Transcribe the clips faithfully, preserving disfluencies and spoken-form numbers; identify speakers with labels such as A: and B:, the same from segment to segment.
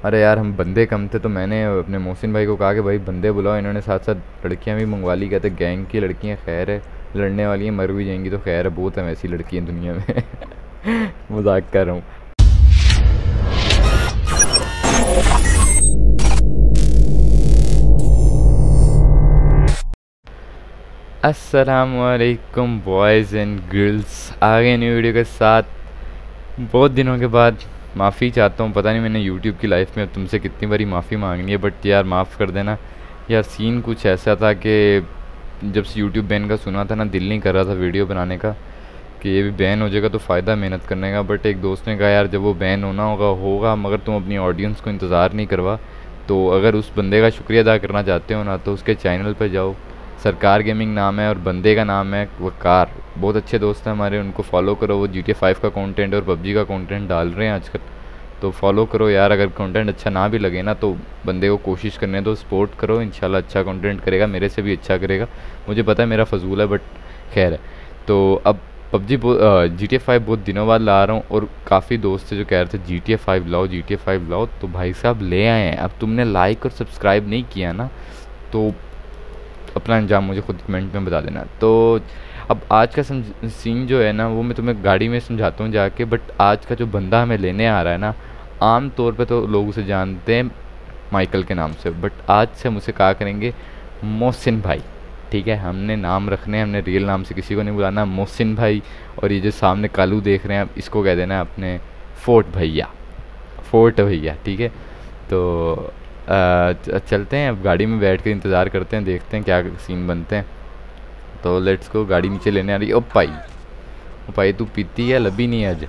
A: अरे यार हम बंदे कम थे तो मैंने अपने मोहसिन भाई को कहा कि भाई बंदे बुलाओ। इन्होंने साथ साथ लड़कियां भी मंगवा ली। कहते गैंग की लड़कियां खैर है, लड़ने वाली हैं मर भी जाएंगी तो खैर है, बहुत है ऐसी लड़कियां दुनिया में। मजाक कर रहा हूँ। अस्सलामुअलैकुम बॉयज़ एंड गर्ल्स, आगे न्यू वीडियो के साथ। बहुत दिनों के बाद माफ़ी चाहता हूँ। पता नहीं मैंने यूट्यूब की लाइफ में तुमसे कितनी बारी माफ़ी मांगनी है, बट यार माफ़ कर देना। यार सीन कुछ ऐसा था कि जब से यूट्यूब बैन का सुना था ना, दिल नहीं कर रहा था वीडियो बनाने का कि ये भी बैन हो जाएगा तो फ़ायदा मेहनत करने का। बट एक दोस्त ने कहा यार जब वो बैन होना होगा होगा मगर तुम अपनी ऑडियंस को इंतज़ार नहीं करवा, तो अगर उस बंदे का शुक्रिया अदा करना चाहते हो ना तो उसके चैनल पर जाओ। सरकार गेमिंग नाम है और बंदे का नाम है वकार। बहुत अच्छे दोस्त हैं हमारे, उनको फॉलो करो। वो जी टी फाइव का कंटेंट और पबजी का कंटेंट डाल रहे हैं आजकल, तो फॉलो करो यार। अगर कंटेंट अच्छा ना भी लगे ना तो बंदे को कोशिश करने दो, सपोर्ट करो। इंशाल्लाह अच्छा कंटेंट करेगा, मेरे से भी अच्छा करेगा। मुझे पता है मेरा फजूल है बट खैर है। तो अब PUBG G T A five बहुत दिनों बाद ला रहा हूँ और काफ़ी दोस्त थे जो कह रहे थे जी टी ए फाइव लाओ जी टी ए फाइव लाओ, तो भाई साहब ले आए हैं। अब तुमने लाइक और सब्सक्राइब नहीं किया ना तो अपना अंजाम मुझे खुद कमेंट में बता देना। तो अब आज का सीन जो है ना वो मैं तुम्हें गाड़ी में समझाता हूँ जाके। बट आज का जो बंदा हमें लेने आ रहा है ना, आम तौर पे तो लोग उसे जानते हैं माइकल के नाम से, बट आज से हम उसे कहा करेंगे मोहसिन भाई। ठीक है, हमने नाम रखने हैं, हमने रियल नाम से किसी को नहीं बुलाना, मोहसिन भाई। और ये जो सामने कालू देख रहे हैं आप, इसको कह देना है अपने फोर्ट भैया, फोर्ट भैया। ठीक है, तो आ, चलते हैं अब गाड़ी में बैठ कर इंतज़ार करते हैं, देखते हैं क्या सीन बनते हैं। तो लेट्स को, गाड़ी नीचे लेने आ रही है। ओ भाई, ओ भाई तू पीती है लबी नहीं आज।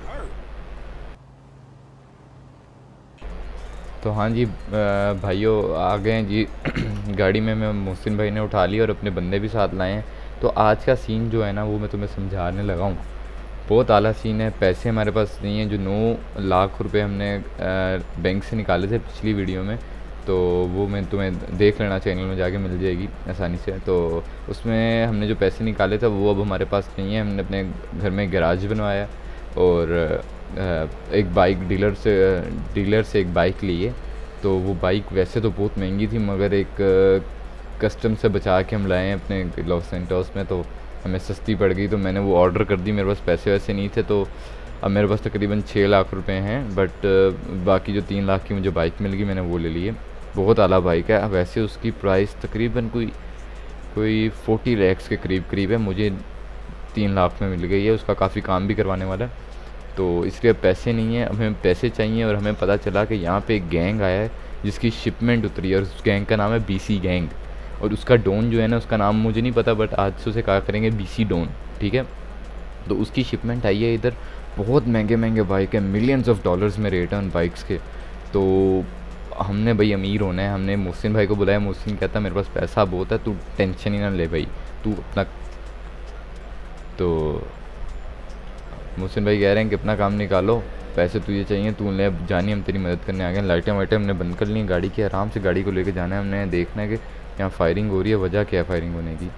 A: तो हाँ जी भाइयों आ गए हैं जी। गाड़ी में मैं मोहसिन भाई ने उठा ली और अपने बंदे भी साथ लाए हैं। तो आज का सीन जो है ना वो मैं तुम्हें समझाने लगा हूँ। बहुत आला सीन है। पैसे हमारे पास नहीं है, जो नौ लाख रुपए हमने बैंक से निकाले थे पिछली वीडियो में, तो वो मैं तुम्हें देख लेना, चैनल में जाके मिल जाएगी आसानी से। तो उसमें हमने जो पैसे निकाले थे वो अब हमारे पास नहीं है। हमने अपने घर में गैराज बनवाया और एक बाइक डीलर से डीलर से एक बाइक ली है। तो वो बाइक वैसे तो बहुत महंगी थी मगर एक कस्टम से बचा के हम लाए हैं अपने लॉस सेंटोस में, तो हमें सस्ती पड़ गई। तो मैंने वो ऑर्डर कर दी, मेरे पास पैसे वैसे नहीं थे, तो अब मेरे पास तकरीबन छः लाख रुपए हैं। बट बाकी जो तीन लाख की मुझे बाइक मिल गई मैंने वो ले ली है। बहुत आला बाइक है। वैसे उसकी प्राइस तकरीबन कोई कोई फोर्टी लैक्स के करीब करीब है, मुझे तीन लाख में मिल गई है। उसका काफ़ी काम भी करवाने वाला है, तो इसलिए पैसे नहीं है, हमें पैसे चाहिए। और हमें पता चला कि यहाँ पे एक गैंग आया है जिसकी शिपमेंट उतरी है और उस गैंग का नाम है बी सी गैंग। और उसका डॉन जो है ना, उसका नाम मुझे नहीं पता बट आज से उसे कहा करेंगे बी सी डॉन। ठीक है, तो उसकी शिपमेंट आई है इधर। बहुत महंगे महंगे बाइक है, मिलियंस ऑफ डॉलर्स में रेट है उन बाइक्स के। तो हमने भाई अमीर होना है। हमने मोहसिन भाई को बुलाया। मोहसिन कहता मेरे पास पैसा बहुत है, तू टेंशन ही ना ले भाई, तू अपना। तो मोहसिन भाई कह रहे हैं कि अपना काम निकालो, पैसे तुझे चाहिए तू ले, अब जानी हम तेरी मदद करने आ गए। लाइटें वाइटें हमने बंद कर ली गाड़ी की, आराम से गाड़ी को लेके जाना है। हमने देखना है कि यहाँ फायरिंग हो रही है, वजह क्या है फायरिंग होने की।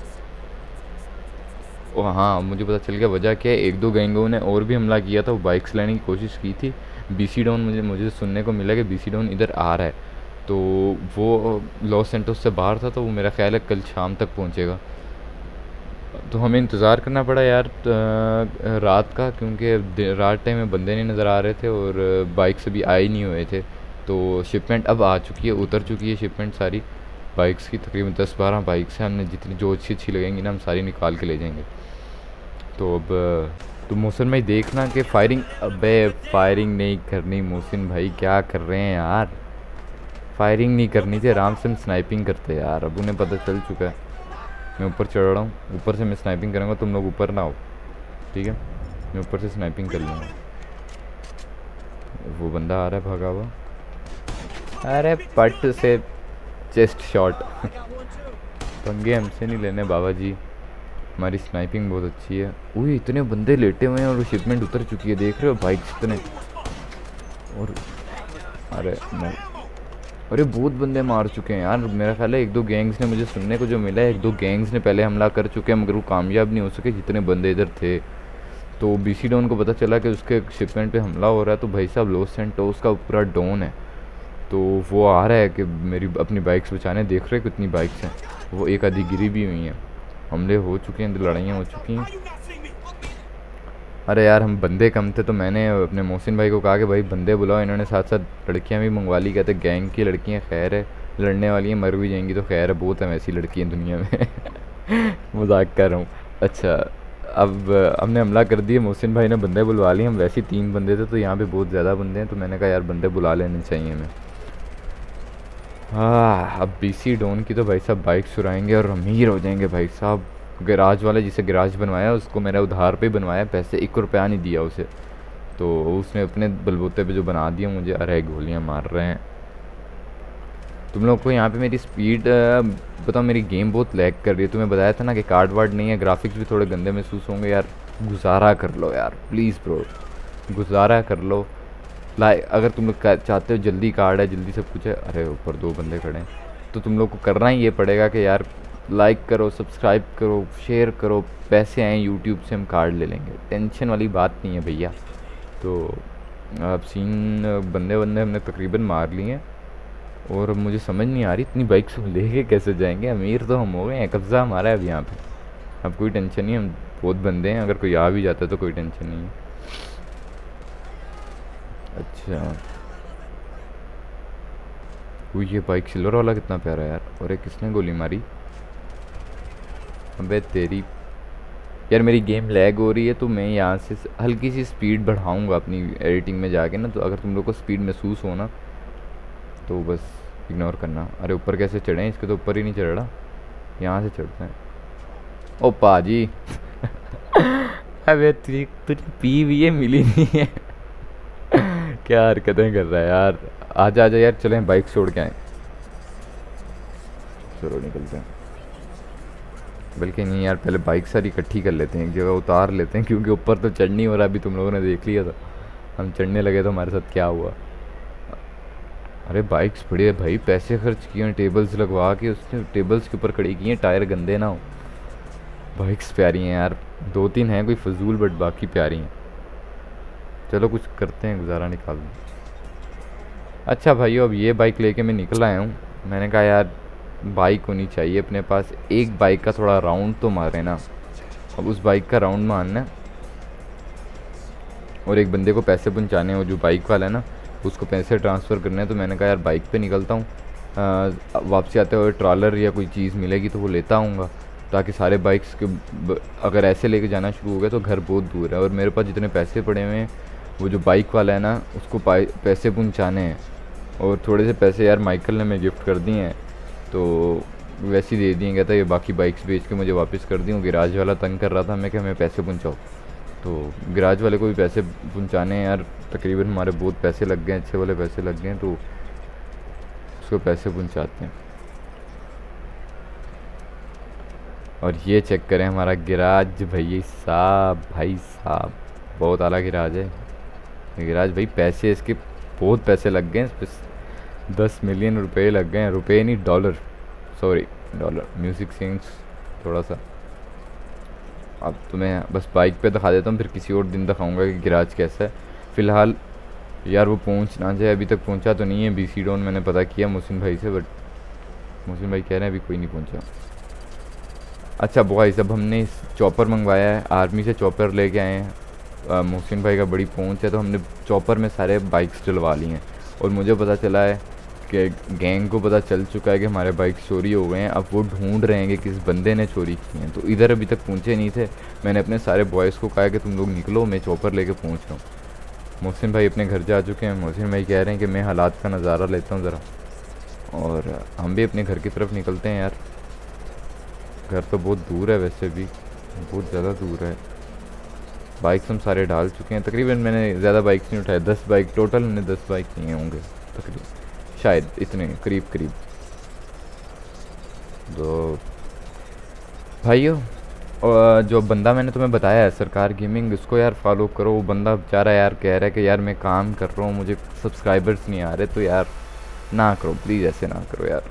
A: ओ हाँ, मुझे पता चल गया वजह क्या है। एक दो गैंगों ने और भी हमला किया था, वो बाइक्स लेने की कोशिश की थी। बी सी डाउन मुझे मुझे सुनने को मिला कि बी सी डाउन इधर आ रहा है, तो वो लॉस सेंटोस से बाहर था, तो वो मेरा ख्याल है कल शाम तक पहुँचेगा। तो हमें इंतज़ार करना पड़ा यार रात का, क्योंकि रात टाइम में बंदे नहीं नज़र आ रहे थे और बाइक से भी आए नहीं हुए थे। तो शिपमेंट अब आ चुकी है, उतर चुकी है शिपमेंट सारी बाइक्स की। तकरीबन दस बारह बाइक्स हैं, हमने जितनी जो अच्छी अच्छी लगेंगी ना हम सारी निकाल के ले जाएंगे। तो अब तो मोहसिन भाई देखना कि फायरिंग, अबे फायरिंग नहीं करनी मोहसिन भाई, क्या कर रहे हैं यार। फायरिंग नहीं करनी थी, आराम से हम स्नाइपिंग करते यार। अब उन्हें पता चल चुका है मैं ऊपर चढ़ रहा हूँ, ऊपर से मैं स्नाइपिंग करूँगा, तुम लोग ऊपर ना हो। ठीक है, मैं ऊपर से स्नाइपिंग कर लूँगा। वो बंदा आ रहा है भागा हुआ, अरे पट से चेस्ट शॉट। पंगे हमसे नहीं लेने बाबा जी, हमारी स्नाइपिंग बहुत अच्छी है। उई इतने बंदे लेटे हुए हैं और शिपमेंट उतर चुकी है, देख रहे हो बाइक्स इतने। और अरे मैं अरे बहुत बंदे मार चुके हैं यार। मेरा ख्याल है एक दो गैंग्स ने, मुझे सुनने को जो मिला है, एक दो गैंग्स ने पहले हमला कर चुके हैं मगर वो कामयाब नहीं हो सके जितने बंदे इधर थे। तो बी सी डॉन को पता चला कि उसके शिपमेंट पे हमला हो रहा है, तो भाई साहब लॉस सेंटोस का पूरा डॉन है, तो वो आ रहा है कि मेरी अपनी बाइक्स बचाने, देख रहे कितनी बाइक्स हैं, वो एक आधी गिरी भी हुई हैं, हमले हो चुके हैं, लड़ाइयाँ हो चुकी हैं। अरे यार हम बंदे कम थे तो मैंने अपने मोहसिन भाई को कहा कि भाई बंदे बुलाओ, इन्होंने साथ साथ लड़कियां भी मंगवा ली। कहते गैंग की लड़कियां खैर है, लड़ने वाली हैं मर भी जाएंगी तो खैर है, बहुत है ऐसी लड़कियां दुनिया में। मजाक कर रहा हूँ। अच्छा अब हमने हमला कर दिया, मोहसिन भाई ने बंदे बुलवा लिए, हम वैसे ही तीन बंदे थे तो यहाँ पे बहुत ज़्यादा बंदे हैं, तो मैंने कहा यार बंदे बुला लेने चाहिए हमें। हाँ अब बीसी डॉन की तो भाई साहब बाइक चुराएंगे और अमीर हो जाएंगे भाई साहब। गैराज वाले जिसे गैराज बनवाया उसको मैंने उधार पे बनवाया, पैसे एक रुपया नहीं दिया उसे, तो उसने अपने बलबूते पे जो बना दिया मुझे। अरे गोलियां मार रहे हैं। तुम लोग को यहाँ पे मेरी स्पीड बताओ, मेरी गेम बहुत लैग कर रही है। तुम्हें बताया था ना कि कार्ड वार्ड नहीं है, ग्राफिक्स भी थोड़े गंदे महसूस होंगे यार। गुजारा कर लो यार प्लीज़ ब्रो, गुजारा कर लो। लाइक अगर तुम लोग चाहते हो जल्दी कार्ड है, जल्दी सब कुछ है, अरे ऊपर दो बंदे खड़े हैं, तो तुम लोग को करना ही ये पड़ेगा कि यार लाइक करो, सब्सक्राइब करो, शेयर करो, पैसे आए यूट्यूब से हम कार्ड ले लेंगे, टेंशन वाली बात नहीं है भैया। तो अब सीन बंदे बंदे हमने तकरीबन मार लिए हैं, और अब मुझे समझ नहीं आ रही इतनी बाइक से लेके कैसे जाएंगे। अमीर तो हम हो गए हैं, कब्ज़ा हमारा है अब यहाँ पे, अब कोई टेंशन नहीं, हम बहुत बंदे हैं, अगर कोई आ भी जाता है तो कोई टेंशन नहीं है। अच्छा वो ये बाइक सिल्वर वाला कितना प्यारा है यार। और एक किसने गोली मारी, अबे तेरी यार मेरी गेम लैग हो रही है, तो मैं यहाँ से हल्की सी स्पीड बढ़ाऊँगा अपनी एडिटिंग में जाके ना, तो अगर तुम लोग को स्पीड महसूस हो ना तो बस इग्नोर करना। अरे ऊपर कैसे चढ़े हैं, इसके तो ऊपर ही नहीं चढ़ रहा, यहाँ से चढ़ते हैं। ओ पाजी अबे तुझे तुझे पी भी है मिली नहीं है। क्या हरकतें कर रहा है यार। आजा आजा यार, चलें बाइक छोड़ के आए, चलो निकलते हैं। बल्कि नहीं यार पहले बाइक सारी इकट्ठी कर लेते हैं, एक जगह उतार लेते हैं, क्योंकि ऊपर तो चढ़ नहीं हो रहा। अभी तुम लोगों ने देख लिया था, हम चढ़ने लगे तो हमारे साथ क्या हुआ। अरे बाइक्स बड़ी है भाई, पैसे खर्च किए हैं, टेबल्स लगवा के उसने टेबल्स के ऊपर खड़ी की हैं, टायर गंदे ना हो। बाइक्स प्यारी हैं यार, दो तीन हैं कोई फजूल, बट बाकी प्यारी हैं। चलो कुछ करते हैं, गुजारा निकाल दें। अच्छा भाइयों अब ये बाइक लेके मैं निकल आया हूँ, मैंने कहा यार बाइक होनी चाहिए अपने पास, एक बाइक का थोड़ा राउंड तो मारे ना। अब उस बाइक का राउंड मारना है, और एक बंदे को पैसे पहुँचाने हैं, वो जो बाइक वाला है ना उसको पैसे ट्रांसफ़र करने हैं। तो मैंने कहा यार बाइक पे निकलता हूँ, वापसी आते हुए ट्रॉलर या कोई चीज़ मिलेगी तो वो लेता आऊँगा, ताकि सारे बाइक्स के ब, अगर ऐसे लेके जाना शुरू हो गया तो घर बहुत दूर है, और मेरे पास जितने पैसे पड़े हुए हैं वो जो बाइक वाला है ना उसको पैसे पहुँचाने हैं। और थोड़े से पैसे यार माइकल ने मैं गिफ्ट कर दिए हैं, तो वैसे ही दे दिए। कहता ये बाकी बाइक्स बेच के मुझे वापस कर दी हूँ। गिराज वाला तंग कर रहा था, मैं क्या हमें पैसे पहुँचाओ, तो गिराज वाले को भी पैसे पहुँचाने हैं यार। तकरीबन हमारे बहुत पैसे लग गए हैं, अच्छे वाले पैसे लग गए हैं, तो उसको पैसे पहुँचाते हैं। और ये चेक करें हमारा गिराज भाई साहब, भाई साहब बहुत आला गिराज है गिराज भाई। पैसे इसके बहुत पैसे लग गए हैं, दस मिलियन रुपए लग गए हैं, रुपए नहीं dollar, sorry dollar. Music scenes थोड़ा सा, अब तुम्हें बस बाइक पे दिखा देता हूँ, फिर किसी और दिन दिखाऊंगा कि गिराज कैसा है। फ़िलहाल यार वो पहुँच ना जाए, अभी तक पहुँचा तो नहीं है बीसी डॉन, मैंने पता किया मोहसिन भाई से, बट मोहसिन भाई कह रहे हैं अभी कोई नहीं पहुँचा। अच्छा बॉयज़ सब हमने चॉपर मंगवाया है, आर्मी से चॉपर लेके आए हैं। मोहसिन भाई का बड़ी पहुँच है, तो हमने चॉपर में सारे बाइक्स डलवा ली हैं। और मुझे पता चला है कि गैंग को पता चल चुका है कि हमारे बाइक चोरी हो गए हैं, अब वो ढूंढ रहे हैं कि किस बंदे ने चोरी की हैं। तो इधर अभी तक पहुँचे नहीं थे, मैंने अपने सारे बॉयज़ को कहा कि तुम लोग निकलो, मैं चॉपर लेके पहुँच रहा हूँ। मोहसिन भाई अपने घर जा चुके हैं, मोहसिन भाई कह रहे हैं कि मैं हालात का नज़ारा लेता हूँ ज़रा, और हम भी अपने घर की तरफ निकलते हैं यार। घर तो बहुत दूर है, वैसे भी बहुत ज़्यादा दूर है। बाइक्स हम सारे डाल चुके हैं तकरीबन, मैंने ज़्यादा बाइक्स नहीं उठाए, दस बाइक टोटल हमने दस बाइक नहीं होंगे तकरीबन, शायद इतने करीब करीब। तो भाइयों और जो बंदा मैंने तुम्हें बताया है सरकार गेमिंग, उसको यार फॉलो करो। वो बंदा बेचारा यार कह रहा है कि यार मैं काम कर रहा हूँ, मुझे सब्सक्राइबर्स नहीं आ रहे, तो यार ना करो प्लीज़, ऐसे ना करो यार।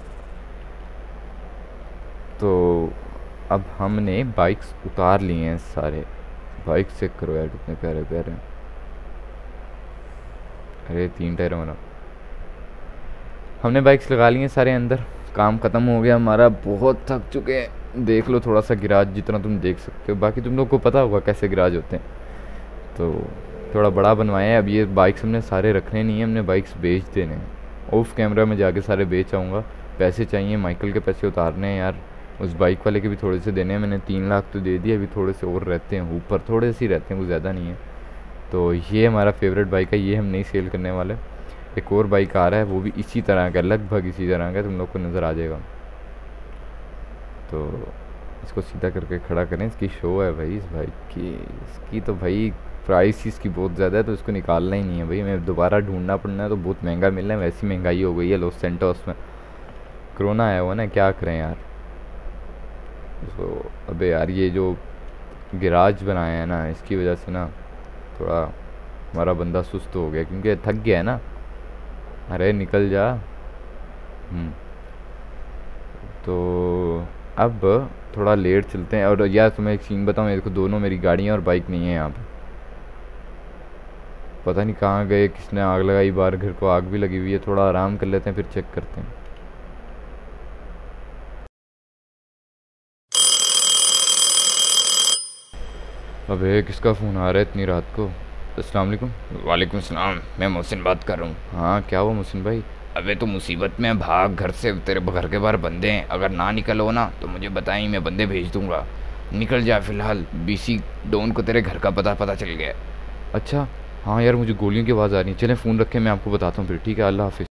A: तो अब हमने बाइक्स उतार लिए हैं सारे, बाइक चेक करो यार कितने प्यारे प्यारे। अरे तीन टायर वाला, हमने बाइक्स लगा ली हैं सारे अंदर, काम ख़त्म हो गया हमारा, बहुत थक चुके हैं। देख लो थोड़ा सा गिराज जितना तुम देख सकते हो, बाकी तुम लोग को पता होगा कैसे गिराज होते हैं। तो थोड़ा बड़ा बनवाया है। अब ये बाइक्स हमने सारे रखने नहीं है, हमने बाइक्स बेच देने हैं। ऑफ कैमरा में जाके सारे बेच आऊँगा। पैसे चाहिए, माइकल के पैसे उतारने हैं यार, उस बाइक वाले के भी थोड़े से देने हैं। मैंने तीन लाख तो दे दिए, अभी थोड़े से और रहते हैं ऊपर, थोड़े से ही रहते हैं, कुछ ज़्यादा नहीं है। तो ये हमारा फेवरेट बाइक है, ये हम नहीं सेल करने वाले। एक और बाइक आ रहा है, वो भी इसी तरह का, लगभग इसी तरह का, तुम लोग को नज़र आ जाएगा। तो इसको सीधा करके खड़ा करें, इसकी शो है भाई इस बाइक की। इसकी तो भाई प्राइस ही इसकी बहुत ज़्यादा है, तो इसको निकालना ही नहीं है भाई, मैं दोबारा ढूंढना पड़ना है, तो बहुत महंगा मिल रहा है। वैसी महंगाई हो गई है लॉस सेंटोस में, कोरोना आया हुआ ना, क्या करें यार। तो अबे यार ये जो गिराज बनाया है ना, इसकी वजह से ना थोड़ा हमारा बंदा सुस्त हो गया, क्योंकि थक गया है ना। अरे निकल जा। हम्म तो अब थोड़ा लेट चलते हैं। और यार तुम्हें एक सीन बताऊँ, मेरे को दोनों मेरी गाड़ियाँ और बाइक नहीं है यहाँ पे, पता नहीं कहाँ गए, किसने आग लगाई बाहर, घर को आग भी लगी हुई है। थोड़ा आराम कर लेते हैं, फिर चेक करते हैं। अबे किसका फ़ोन आ रहा है इतनी रात को? अस्सलाम वालेकुम।
B: वालेकुम सलाम, मैं मोहसिन बात कर रहा हूँ।
A: हाँ क्या हुआ मोहसिन भाई?
B: अबे तो मुसीबत में भाग घर से, तेरे घर के बाहर बंदे हैं, अगर ना निकलो ना तो मुझे बताई, मैं बंदे भेज दूंगा। निकल जा फिलहाल, बीसी डॉन को तेरे घर का पता पता चल गया।
A: अच्छा हाँ यार, मुझे गोलियों की आवाज़ आ रही है। चलें फ़ोन रखें, मैं आपको बताता हूँ फिर, ठीक है? अल्लाह हाफिज़।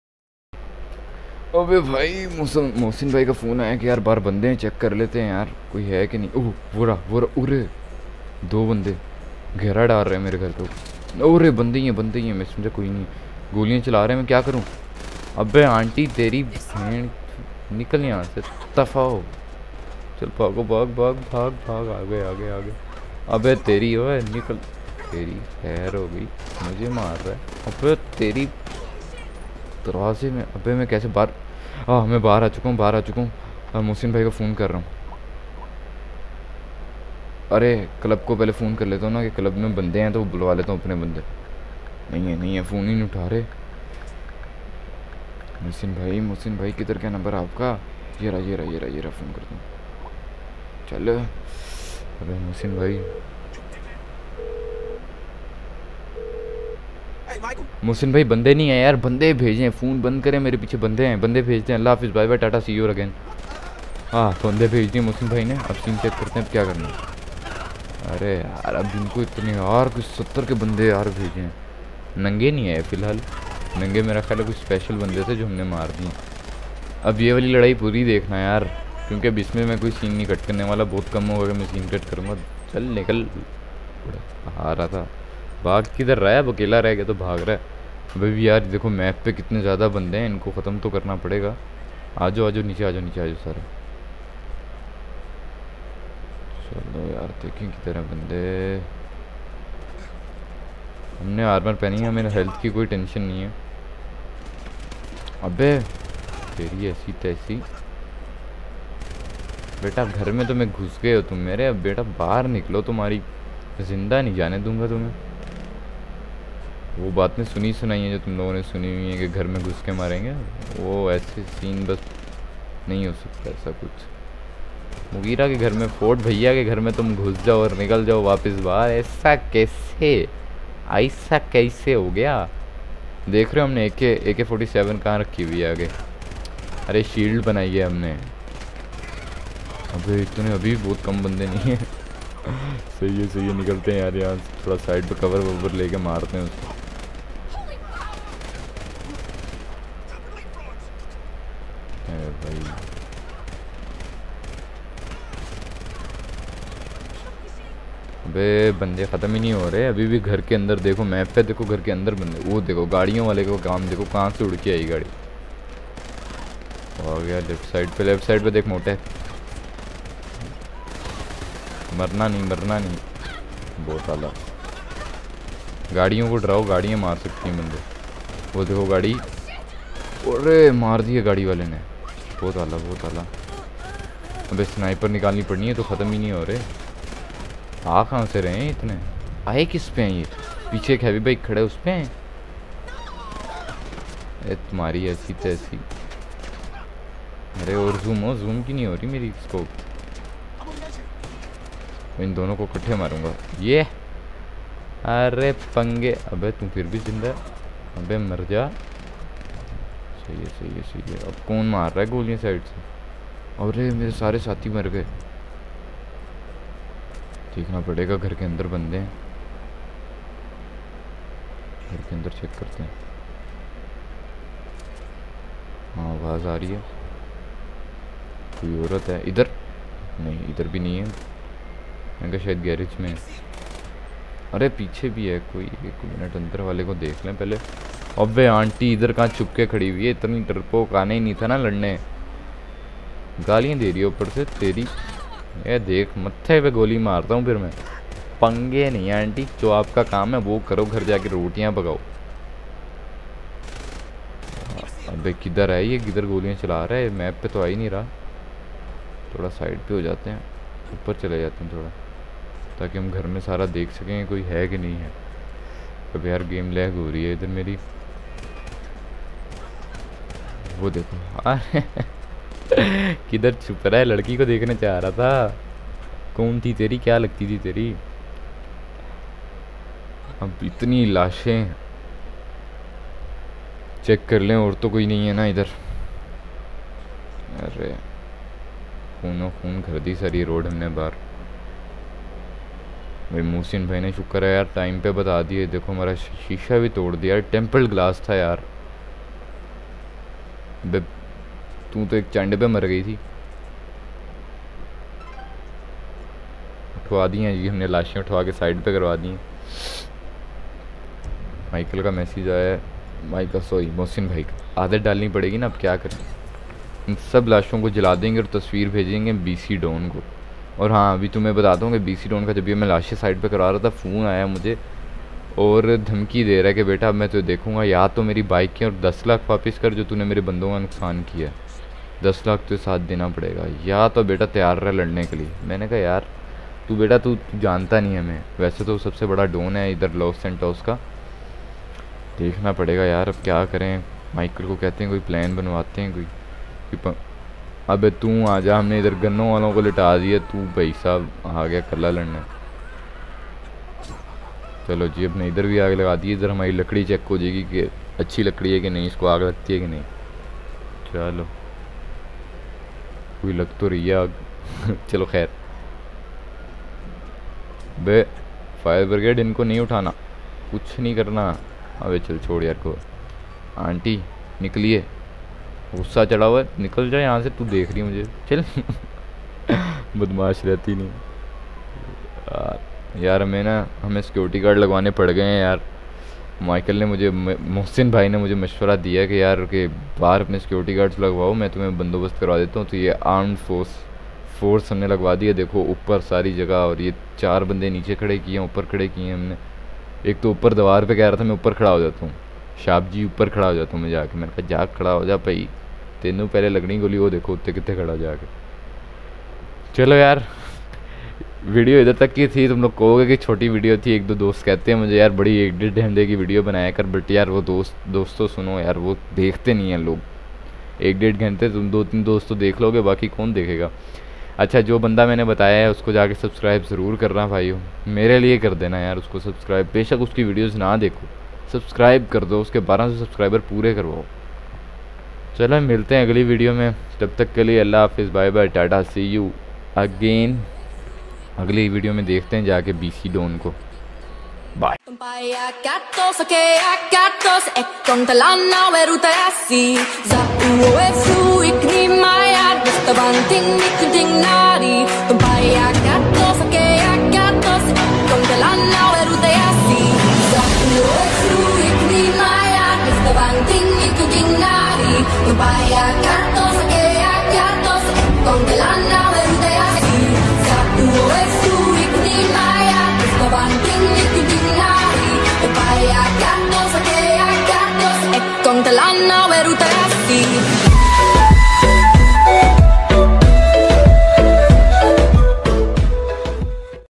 A: अबे भाई मोहसिन भाई का फ़ोन आया कि यार बाहर बंदे हैं, चेक कर लेते हैं यार कोई है कि नहीं। ओह वो रहा वो रहा, उरे दो बंदे घेरा डाल रहे हैं मेरे घर पे। ओरे बंदे ही हैं, बंदे ही हैं, मैं समझा कोई नहीं। गोलियाँ चला रहे हैं, मैं क्या करूँ? अबे आंटी तेरी भेड़, निकल यहाँ से, दफ़ा हो। चल भागो, भाग भाग भाग भाग, आगे आगे आगे। अबे तेरी हो है, निकल, तेरी खैर हो गई, मुझे मार रहा है। अबे तेरी दरवाजे में, अबे मैं कैसे बाहर, हाँ मैं बाहर आ चुका हूँ, बाहर आ चुका हूँ। मोहसिन भाई को फ़ोन कर रहा हूँ। अरे क्लब को पहले फ़ोन कर लेता हूँ ना, कि क्लब में बंदे हैं तो बुलवा लेता हूँ अपने बंदे। नहीं है नहीं है, फ़ोन ही नहीं उठा रहे। मोहसिन भाई, मोहसिन भाई किधर, क्या नंबर आपका? ये रहा ये रहा ये रहा ये रहा, फ़ोन करता हूँ। चल अबे मोहसिन भाई, मोहसिन भाई बंदे नहीं है यार, बंदे भेजें, फ़ोन बंद करें, मेरे पीछे बंदे हैं, बंदे भेजते हैं। अल्लाह हाफिज़, bye bye, tata, see you again. हाँ बंदे भेज दिए मोहसिन भाई ने, अब सीन चेक करते हैं अब क्या करना है। अरे यार अब इनको इतने यार कुछ सत्तर के बंदे यार भेजे हैं, नंगे नहीं है फ़िलहाल, नंगे मेरा ख्याल है कुछ स्पेशल बंदे थे जो हमने मार दिए। अब ये वाली लड़ाई पूरी देखना यार, क्योंकि अब इसमें मैं कोई सीन नहीं कट करने वाला, बहुत कम होगा कि मैं सीन कट करूँगा। चल निकल, आ रहा था, भाग किधर रहा है? अब अकेला रह गया तो भाग रहा है। अभी भी यार देखो मैप पे कितने ज़्यादा बंदे हैं, इनको ख़त्म तो करना पड़ेगा। आ जाओ आ जाओ नीचे, आ जाओ नीचे, आ जाओ सारे। चलो यार देखें किधर है बंदे। हमने आर्मर पहनी है, हमें हेल्थ की कोई टेंशन नहीं है। अबे तेरी ऐसी तैसी, बेटा घर में तो मैं घुस गए हो तुम मेरे, अब बेटा बाहर निकलो, तुम्हारी जिंदा नहीं जाने दूंगा तुम्हें। वो बात में सुनी सुनाई है जो तुम लोगों ने सुनी हुई है कि घर में घुस के मारेंगे, वो ऐसे सीन बस नहीं हो सकता ऐसा कुछ। मुगीरा के घर में, फोर्ट भैया के घर में तुम घुस जाओ और निकल जाओ वापस बाहर, ऐसा कैसे, ऐसा कैसे हो गया? देख रहे हो हमने ए के ए के फोर्टी सेवन कहाँ रखी हुई है आगे। अरे शील्ड बनाई है हमने। अबे इतने अभी बहुत कम बंदे नहीं है। सही है सही है, निकलते हैं यार यहाँ, थोड़ा साइड पे कवर ववर लेके मारते हैं उसको। भाई अबे बंदे ख़त्म ही नहीं हो रहे अभी भी घर के अंदर। देखो मैप पे देखो, घर के अंदर बंदे, वो देखो गाड़ियों वाले को काम देखो कहाँ से उड़ के आई गाड़ी। हो गया लेफ्ट साइड पे, लेफ्ट साइड पे देख मोटे, मरना नहीं मरना नहीं, बहुत आला। गाड़ियों को डराओ, गाड़ियाँ मार सकती हैं बंदे। वो देखो गाड़ी, अरे मार दिया गाड़ी वाले ने, बहुत आला बहुत आला। अबे स्नाइपर निकालनी पड़नी है, तो ख़त्म ही नहीं हो रहे। आ कहाँ से रहे हैं इतने, आए किस पे हैं ये? पीछे एक हैवी बाइक खड़ा है, उस पे हैं। ए तुम्हारी ऐसी तैसी। अरे और जूम हो, जूम की नहीं हो रही मेरी स्कोप। इन दोनों को इकट्ठे मारूंगा। ये अरे पंगे। अबे तू फिर भी जिंदा है। अबे मर जा। सही है सही है सही है। अब कौन मार रहा है गोलियां साइड से? अरे मेरे सारे साथी मर गए। देखना पड़ेगा, घर के अंदर बंदे हैं। घर के अंदर चेक करते हैं। हाँ आवाज़ आ रही है। कोई औरत है इधर? नहीं इधर भी नहीं है। मैंने कहा शायद गैरेज में है। अरे पीछे भी है कोई। एक मिनट अंदर वाले को देख लें पहले। अबे आंटी इधर कहाँ चुप के खड़ी हुई है? इतनी डरपोक आने ही नहीं था ना लड़ने। गालियाँ दे रही है ऊपर से तेरी। ये देख मत्थे पे गोली मारता हूँ फिर मैं। पंगे नहीं है आंटी, जो आपका काम है वो करो, घर जाके रोटियाँ पकाओ। अबे किधर है ये? किधर गोलियाँ चला रहा है? मैप पे तो आ ही नहीं रहा। थोड़ा साइड पे हो जाते हैं, ऊपर चले जाते हैं थोड़ा, ताकि हम घर में सारा देख सकें कोई है कि नहीं है। अब यार गेम लैग हो रही है इधर मेरी। वो देखो किधर छुप रहा है? लड़की को देखने चाह रहा था। कौन थी तेरी? क्या लगती थी तेरी? अब इतनी लाशें चेक कर लें और तो कोई नहीं है ना इधर। अरे खूनो खून कर दी सारी रोड हमने बाहर। भाई मोहसिन भाई ने शुक्र है यार टाइम पे बता दिए। देखो हमारा शीशा भी तोड़ दिया। टेम्पल ग्लास था यार। बे तू तो एक चंड पे मर गई थी। उठवा दी हैं जी हमने लाशें, उठवा के साइड पे करवा दी हैं। माइकल का मैसेज आया है। माइकल सॉरी मोहसिन भाई का। आदत डालनी पड़ेगी ना, अब क्या करें। इन सब लाशों को जला देंगे और तस्वीर भेजेंगे बीसी डॉन को। और हाँ अभी तुम्हें बता दूँ कि बीसी डॉन का जब भी मैं लाशें साइड पे करवा रहा था, फ़ोन आया मुझे और धमकी दे रहा है कि बेटा अब मैं तो देखूंगा, या तो मेरी बाइक की और दस लाख वापस कर जो तूने मेरे बंदों का नुकसान किया। दस लाख तो साथ देना पड़ेगा, या तो बेटा तैयार रह लड़ने के लिए। मैंने कहा यार तू बेटा तू जानता नहीं हमें, वैसे तो सबसे बड़ा डॉन है इधर लॉस सेंटोस का। देखना पड़ेगा यार अब क्या करें। माइकल को कहते हैं कोई प्लान बनवाते हैं कोई। अबे तू आ जा, हमने इधर गन्नों वालों को लिटा दिया, तू भाई साहब आ गया कल्ला लड़ने। चलो जी अब ने इधर भी आग लगा दी। इधर हमारी लकड़ी चेक हो जाएगी कि अच्छी लकड़ी है कि नहीं, इसको आग लगती है कि नहीं। चलो कोई लग तो रही है आग चलो खैर। बे फायर ब्रिगेड इनको नहीं उठाना, कुछ नहीं करना। अबे चल छोड़ यार को। आंटी निकलिए, गुस्सा चढ़ा हुआ है, निकल जाए यहाँ से। तू देख रही है मुझे, चल बदमाश रहती नहीं यार। हमें ना हमें सिक्योरिटी गार्ड लगवाने पड़ गए हैं यार। माइकल ने मुझे, मोहसिन भाई ने मुझे मशवरा दिया कि यार के बाहर अपने सिक्योरिटी गार्ड्स लगवाओ, मैं तुम्हें बंदोबस्त करवा देता हूँ। तो ये आर्म्ड फोर्स फोर्स हमने लगवा दिया। देखो ऊपर सारी जगह, और ये चार बंदे नीचे खड़े किए हैं, ऊपर खड़े किए हैं हमने। एक तो ऊपर दीवार पे कह रहा था मैं ऊपर खड़ा हो जाता हूँ, शाप जी ऊपर खड़ा हो जाता हूँ मैं जाके। मैंने कहा जाग खड़ा हो जा भाई, तेनों पहले लगनी गोली, वो देखो उत्ते कितने खड़ा जाके। चलो यार वीडियो इधर तक की थी। तुम लोग कहोगे कि छोटी वीडियो थी, एक दो दोस्त कहते हैं मुझे यार बड़ी एक डेढ़ घंटे की वीडियो बनाया कर, बट यार वो दोस्त दोस्तों सुनो यार, वो देखते नहीं हैं लोग। एक डेढ़ घंटे तुम दो तीन दोस्त तो देख लोगे, बाकी कौन देखेगा। अच्छा जो बंदा मैंने बताया है उसको जाके सब्सक्राइब ज़रूर करना भाइयों, मेरे लिए कर देना यार उसको सब्सक्राइब। बेशक उसकी वीडियोज़ ना देखो, सब्सक्राइब कर दो, उसके बारह सौ सब्सक्राइबर पूरे करवाओ। चलो मिलते हैं अगली वीडियो में, तब तक के लिए अल्लाह हाफिज़, bye bye, tata, see you again. अगली वीडियो में देखते हैं जाके बीसी डॉन को। बाय।
C: Bye.